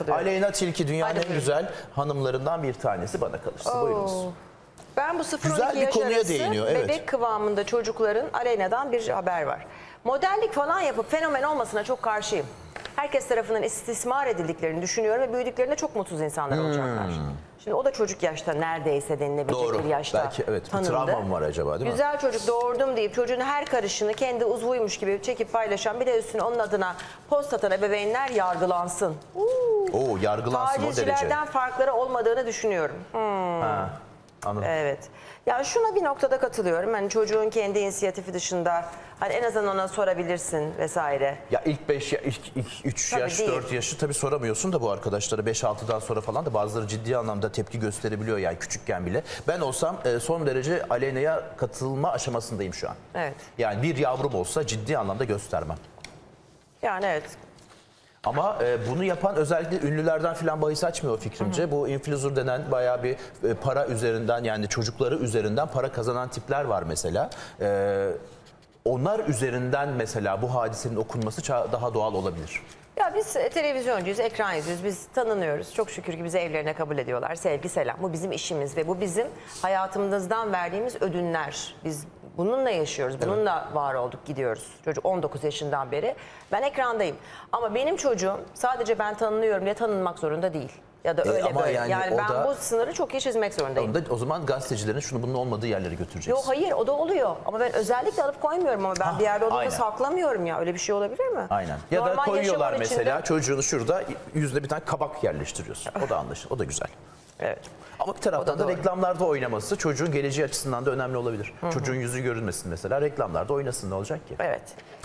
katılıyorum. Aleyna Tilki dünyanın Hadi en buyurun. güzel hanımlarından bir tanesi, bana kalırsa. Buyurunuz. Ben bu Güzel 0-12 bir yaş konuya arası değiniyor, evet. bebek kıvamında çocukların Aleyna'dan bir haber var. Modellik falan yapıp fenomen olmasına çok karşıyım. Herkes tarafından istismar edildiklerini düşünüyorum ve büyüdüklerinde çok mutsuz insanlar olacaklar. Şimdi o da çocuk yaşta neredeyse denilebilecek Doğru. bir yaşta Belki evet, bir tanındı. travma mı var acaba, değil mi? Güzel çocuk doğurdum deyip çocuğun her karışını kendi uzvuymuş gibi çekip paylaşan, bir de üstüne onun adına post atan ebeveynler yargılansın. Oo, yargılansın o derece. Tacizcilerden farkları olmadığını düşünüyorum. Ha, anladım. Evet. Yani şuna bir noktada katılıyorum. Hani çocuğun kendi inisiyatifi dışında hani en azından ona sorabilirsin vesaire. Ya ilk 5 ya ilk 3 Tabii yaş, değil. 4 yaşı tabii soramıyorsun da bu arkadaşlara, 5-6'dan sonra falan da bazıları ciddi anlamda tepki gösterebiliyor yani küçükken bile. Ben olsam son derece Aleyna'ya katılma aşamasındayım şu an. Evet. Yani bir yavrum olsa ciddi anlamda göstermem. Yani evet. Ama bunu yapan özellikle ünlülerden filan bahis açmıyor fikrimce. Bu influencer denen bayağı bir para üzerinden, yani çocukları üzerinden para kazanan tipler var mesela. Onlar üzerinden mesela bu hadisenin okunması daha doğal olabilir. Ya biz televizyoncuyuz, ekran yüzüyüz, biz tanınıyoruz. Çok şükür ki bizi evlerine kabul ediyorlar. Sevgi, selam. Bu bizim işimiz ve bu bizim hayatımızdan verdiğimiz ödünler. Biz bununla yaşıyoruz, bununla var olduk, gidiyoruz. Çocuk 19 yaşından beri. Ben ekrandayım. Ama benim çocuğum sadece ben tanınıyorum diye tanınmak zorunda değil. Ya da öyle ama böyle. yani Yani o ben da- bu sınırı çok iyi çizmek zorundayım. O zaman gazetecilerin şunu bunun olmadığı yerlere götüreceksin. Yok hayır, o da oluyor. Ama ben özellikle alıp koymuyorum, ama ben bir yerde olduğunda aynen. saklamıyorum ya. Öyle bir şey olabilir mi? Aynen. Ya da Normal koyuyorlar yaşamın mesela içinde- çocuğunu şurada, yüzüne bir tane kabak yerleştiriyorsun. O da anlaşılır. O da güzel. Evet. Ama bir taraftan da doğru. reklamlarda oynaması çocuğun geleceği açısından da önemli olabilir. Çocuğun yüzü görünmesin mesela, reklamlarda oynasın, ne olacak ki? Evet.